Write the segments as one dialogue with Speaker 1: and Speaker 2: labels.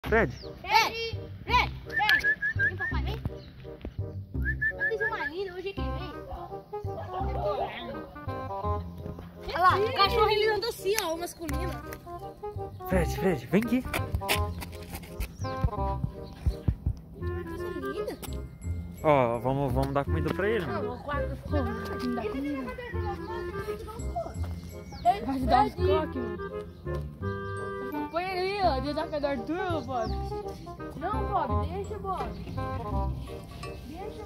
Speaker 1: Fred.
Speaker 2: Fred! Vem, papai, vem. Olha que mais lindo, hoje quem vem? Olha lá, o cachorro ele anda assim, ó, o masculino.
Speaker 1: Fred, vem aqui.
Speaker 2: Que coisa linda.
Speaker 1: Ó, vamos dar comida pra ele.
Speaker 2: Não, o quarto ficou.
Speaker 3: Vai te dar uns coques, mano. Põe ele aí, ó, desafiador turbo, Bob. Não, Bob, deixa, Bob. Deixa,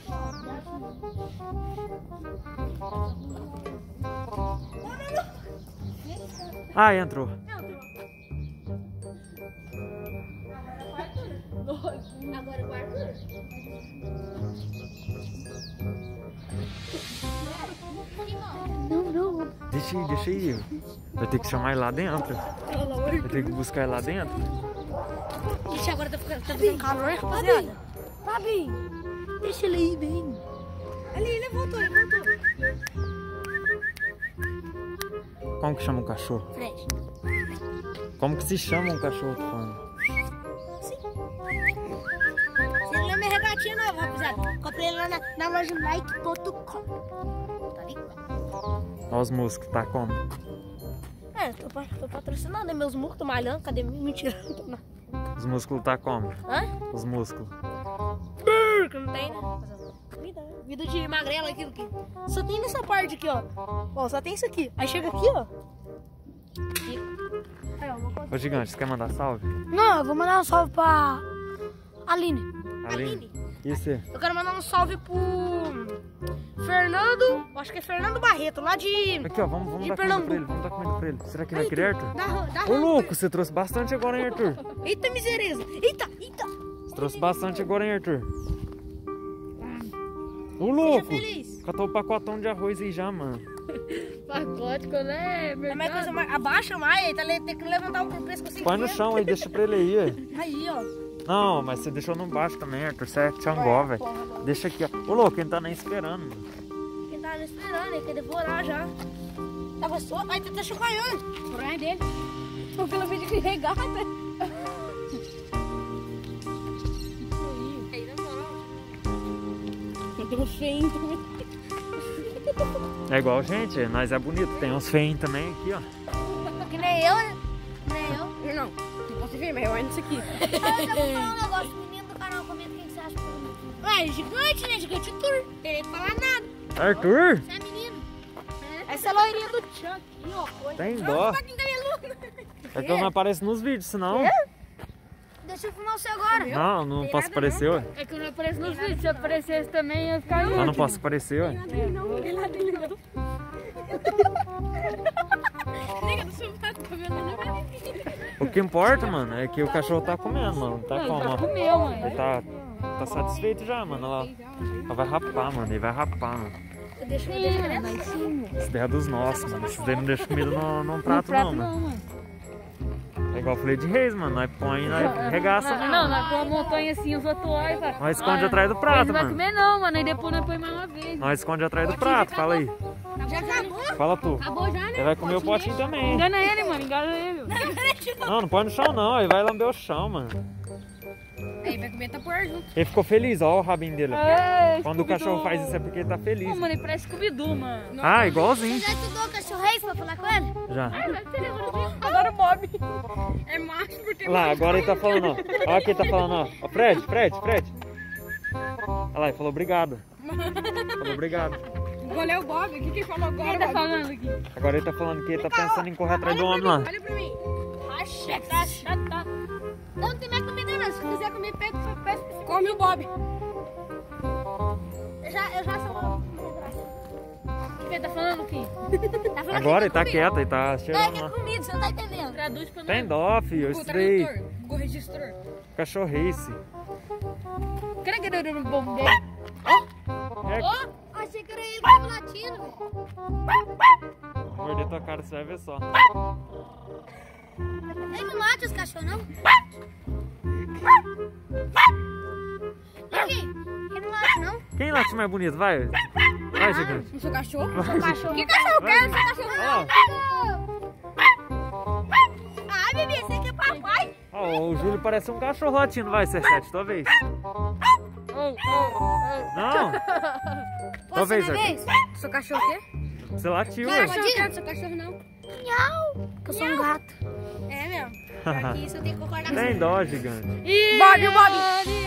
Speaker 3: Bob.
Speaker 1: Ah, entrou.
Speaker 2: Agora o Arthur. Não.
Speaker 1: Deixa aí. Vai ter que chamar ele lá dentro. Vai ter que buscar ele lá dentro.
Speaker 2: Ixi, agora tá ficando calor, rapaziada.
Speaker 3: Babi,
Speaker 2: Deixa ele aí, bem.
Speaker 3: ali, ele voltou.
Speaker 1: Como que chama o cachorro?
Speaker 2: Fred.
Speaker 1: Como que se chama um cachorro, tô falando?
Speaker 2: Você não é minha regatinha nova, rapaziada. Comprei lá na loja Nike.com. Tá ligado?
Speaker 1: Olha os músculos, tá como?
Speaker 2: É, tô patrocinando, né? Meus músculos, tô malhando. Cadê? Mentira, não tô não.
Speaker 1: Os músculos tá como?
Speaker 2: Hã?
Speaker 1: Os músculos.
Speaker 2: Que não tem, né? Vida de magrela, aquilo que só tem nessa parte aqui, ó. Ó, só tem isso aqui. Aí chega aqui, ó. Aí, ó, uma coisa.
Speaker 1: Ô, Gigante, você quer mandar salve?
Speaker 3: Não, eu vou mandar um salve pra Aline.
Speaker 1: Aline. E você?
Speaker 2: Eu quero mandar um salve pro Fernando, acho que é Fernando Barreto, lá de...
Speaker 1: Aqui, ó, vamos
Speaker 2: De
Speaker 1: dar comida
Speaker 2: Pernambuco.
Speaker 1: pra ele, vamos dar comida pra ele. Será que ele vai querer, Arthur?
Speaker 2: Da
Speaker 1: Ô, louco, você trouxe bastante agora, hein, Arthur?
Speaker 2: Eita, misereza. Eita.
Speaker 1: Você trouxe bastante agora, hein, Arthur? Ô,
Speaker 2: Seja
Speaker 1: louco!
Speaker 2: feliz.
Speaker 1: Catou o pacotão de arroz aí já, mano.
Speaker 3: Pacote, né?
Speaker 2: É mais coisa mais... Abaixa mais, tem que levantar o pescoço.
Speaker 1: Põe no chão aí, deixa pra ele aí, ó.
Speaker 2: Aí, ó.
Speaker 1: Não, mas você deixou no baixo também, Arthur. Você é tchangó, velho. Deixa aqui, ó. Ô, louco, ele tá nem esperando, mano.
Speaker 2: Quem tá esperando, ele quer devorar já. Tá gostoso? Ai, tá chocalhando.
Speaker 3: O Brian dele. Porque ela veio de regata.
Speaker 2: Aí, na moral. Eu tenho feio também.
Speaker 1: É igual, gente, nós é bonito. Tem uns feinhos também aqui, ó.
Speaker 2: Que nem eu, né? Nem eu.
Speaker 3: Eu não. Não posso ver, mas eu olho isso aqui.
Speaker 2: Ah, eu já vou falar um negócio. Menino do canal, comenta o que você acha. Ué, gigante, né? Gigante tour. Terei que falar nada.
Speaker 1: Arthur,
Speaker 2: Você é menino. Essa é a loirinha do Chuck. Aqui, ó.
Speaker 1: tem dó. É que eu não apareço nos vídeos, senão...
Speaker 2: Deixa eu filmar você agora.
Speaker 1: Não posso aparecer, ué.
Speaker 3: É que eu não apareço nos vídeos. Se eu aparecesse também, eu ia ficar
Speaker 1: Eu não posso aparecer, ué. O que importa, mano, é que o cachorro tá comendo, mano. Tá como, ó.
Speaker 3: Comeu, mãe.
Speaker 1: Ele tá satisfeito já, mano. Olha lá. Ela vai rapar, mano. Ele vai rapar, mano.
Speaker 2: Deixa
Speaker 3: Mas sim,
Speaker 1: Esse daí é dos nossos, mano. Esses daí não deixam comida num prato, não, mano.
Speaker 3: mano.
Speaker 1: É igual eu falei de reis, mano. Nós põe e nós regaça,
Speaker 3: Não,
Speaker 1: mano.
Speaker 3: nós põe a montanha assim, os outros olhos, vai.
Speaker 1: Nós esconde atrás do prato,
Speaker 3: Ele não vai
Speaker 1: mano.
Speaker 3: comer não, mano. Aí depois nós põe mais uma vez.
Speaker 1: Nós esconde atrás do prato, fala aí.
Speaker 2: Já acabou?
Speaker 1: Fala tu.
Speaker 3: Acabou já, né?
Speaker 1: Ele vai comer o potinho também.
Speaker 3: Engana ele, mano. Engana ele.
Speaker 1: Não põe no chão, não. Ele vai lamber o chão, mano.
Speaker 3: Aí vai comer tapor junto.
Speaker 1: Ele ficou feliz, ó o rabinho dele.
Speaker 3: É,
Speaker 1: Quando o cachorro faz isso é porque ele tá feliz.
Speaker 3: Pô, mano, ele parece Scooby-Doo, mano.
Speaker 1: Ah, igualzinho.
Speaker 2: Já estudou o cachorro pra falar com ele?
Speaker 1: Já.
Speaker 3: Agora o Bob. É macho porque...
Speaker 1: Lá, agora ele tá falando, ó. Olha aqui ele tá falando, ó. Ó, Fred. Olha lá, ele falou obrigado. Falou obrigado.
Speaker 3: Olha o Bob. O que ele falou agora? Quem tá falando aqui?
Speaker 1: Agora ele tá falando que ele tá pensando em correr atrás do homem lá.
Speaker 3: Olha pra mim.
Speaker 2: Acha, tá. Não tem mais comida não. Se quiser comer, pega.
Speaker 3: Come o Bob.
Speaker 2: Eu já sou.
Speaker 3: O que ele tá falando aqui?
Speaker 2: Tá falando
Speaker 1: Agora ele
Speaker 2: que
Speaker 1: tá
Speaker 2: quer
Speaker 1: quieto, ele tá
Speaker 2: comer. É,
Speaker 1: cheirando
Speaker 2: que é
Speaker 1: lá.
Speaker 2: comida, você não tá entendendo.
Speaker 3: Traduz pra nós.
Speaker 1: Tem dó, filho. Eu estudei.
Speaker 3: O registrador.
Speaker 1: Cachorrice.
Speaker 3: Cadê que deu no bom dele?
Speaker 1: É,
Speaker 2: Ó, achei que era ele que tava latindo, velho.
Speaker 1: morder tua cara, você vai ver só.
Speaker 2: Ele não late os cachorros, não? Aqui, ele não late, não?
Speaker 1: Quem late mais bonito? Vai. Vai, gigante.
Speaker 3: O seu cachorro?
Speaker 2: Cachorro. Que cachorro
Speaker 1: Vai,
Speaker 2: quer? Seu
Speaker 1: gigante.
Speaker 2: cachorro
Speaker 1: Ó,
Speaker 2: não. Ah, bebê, você aqui é papai.
Speaker 1: ó, Ó, o Júlio parece um cachorro latindo, vai, C7, tua vez. Não? Tua vez, Arthur.
Speaker 2: Sou cachorro o quê?
Speaker 1: Você latiu,
Speaker 2: Não,
Speaker 1: ué.
Speaker 2: não sou cachorro não. Miau. Que eu sou um gato. É mesmo. Pior que isso eu tenho que concordar com
Speaker 1: Tem
Speaker 2: você.
Speaker 1: dó, gigante.
Speaker 2: Bob, o Bob.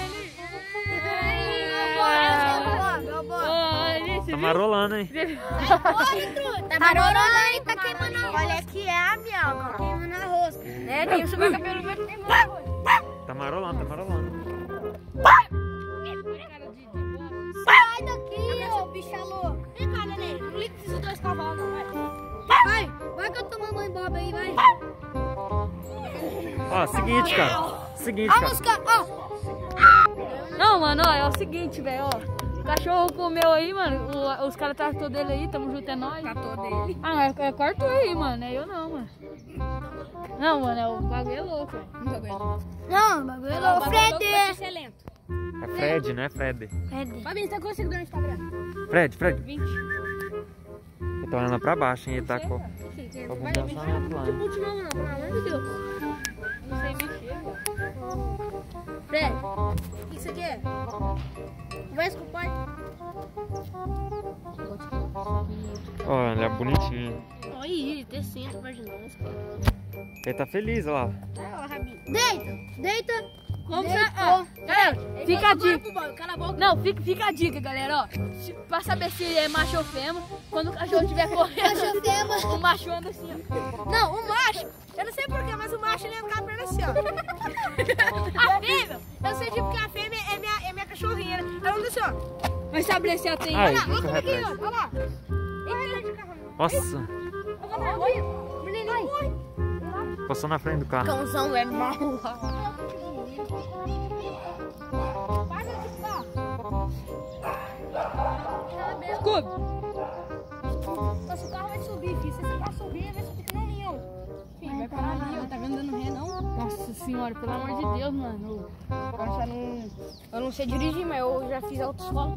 Speaker 1: Tá marolando, hein?
Speaker 2: Tá marolando aí, tá queimando a rosca. Olha que é a minha, tá queimando a rosca. É, tem o meu cabelo vai queimando a rosca.
Speaker 1: Tá marolando, tá marolando.
Speaker 2: Sai daqui, ô bicha louca. Vem cá, neném. Não liga esses dois cavalos, não, vai. Vai que eu tô mamãe Bob aí, vai.
Speaker 1: Ó, seguinte, cara. Seguinte,
Speaker 2: Ó,
Speaker 1: cara.
Speaker 2: música, ó.
Speaker 3: Não, mano, ó, é o seguinte, velho, ó. O cachorro comeu aí, mano. Os caras tratou dele aí, tamo junto, é nóis.
Speaker 2: Tratou dele.
Speaker 3: Ah, é cortou aí, mano. É eu não, mano. Não, mano, o bagulho é louco, velho.
Speaker 2: Não, o bagulho é louco. Fred. Você é lento.
Speaker 1: É Fred, né, Fred?
Speaker 2: Fabinho, tá com seguidor no Instagram?
Speaker 1: Fred, Fred.
Speaker 3: 20.
Speaker 1: Eu tô olhando pra baixo, hein? Ele tá com o lançamento lá.
Speaker 2: Não continua não, pelo amor de Deus.
Speaker 3: Não sei mexer, velho.
Speaker 2: Fred, o que você quer? Conversa com o pai.
Speaker 1: Olha, é bonitinho.
Speaker 2: Olha aí, descendo perto de nós.
Speaker 1: Ele tá feliz, olha lá.
Speaker 2: Deita.
Speaker 3: Como você... Ó, galera, fica a dica.
Speaker 2: Cala a boca.
Speaker 3: Não, fica a dica, galera, ó. Pra saber se é macho ou fêmea, quando o cachorro estiver correndo, o macho anda assim, ó.
Speaker 2: Não, o macho, eu não sei porquê, mas o macho ele anda com a perna assim, ó. A fêmea, eu sei tipo que a fêmea é minha cachorrinha, né? Ela anda assim, ó.
Speaker 3: Mas sabe se ela tem...
Speaker 1: Ai,
Speaker 2: Olha
Speaker 1: fica
Speaker 2: como é que é,
Speaker 1: atrás.
Speaker 2: olha lá. Olha de carro.
Speaker 1: Nossa,
Speaker 2: Menino, corre.
Speaker 1: passou na frente do carro.
Speaker 2: Cãozão é mau.
Speaker 3: Scooby.
Speaker 2: Nossa, o carro vai subir, filho. Se você vai subir, vai subir que não nenhum.
Speaker 3: Filho, vai parar ali, ó. Tá vendo dando ré, não? Nossa senhora, pelo amor de Deus, mano.
Speaker 2: Eu não sei dirigir, mas eu já fiz autoescola.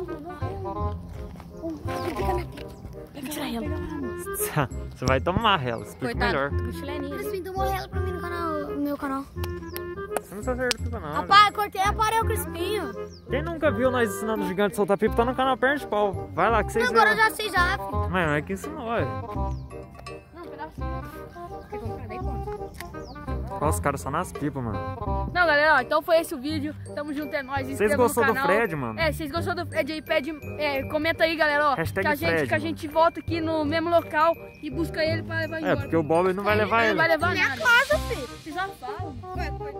Speaker 2: Pega tirar ela.
Speaker 1: Você vai tomar ela, explica melhor.
Speaker 2: Crispim, tomou ela pra mim no meu canal.
Speaker 1: Você não se acertou, não.
Speaker 2: Rapaz, eu cortei a parede, o Crispinho.
Speaker 1: Quem nunca viu nós ensinando o gigante a soltar pipa, tá no canal Perna de Pau. Vai lá que vocês
Speaker 2: Agora eu
Speaker 1: verão.
Speaker 2: já sei já, filho.
Speaker 1: Mas não é que ensinou, olha.
Speaker 3: Não, pedacinho.
Speaker 2: Quer comprar? Daí compra.
Speaker 1: Olha os caras só nas pipas, mano.
Speaker 3: Não, galera, ó, então foi esse o vídeo. Tamo junto, é nóis.
Speaker 1: Vocês gostou do Fred, mano?
Speaker 3: É, vocês gostou do Fred aí, pede, comenta aí, galera, ó.
Speaker 1: Hashtag Fred,
Speaker 3: que a gente volta aqui no mesmo local e busca ele pra levar embora.
Speaker 1: É, porque o Bob não vai levar
Speaker 3: Ele
Speaker 1: ele.
Speaker 3: não vai levar
Speaker 2: Minha
Speaker 3: nada.
Speaker 2: casa, filho.
Speaker 3: Vocês já falam.
Speaker 2: Vai,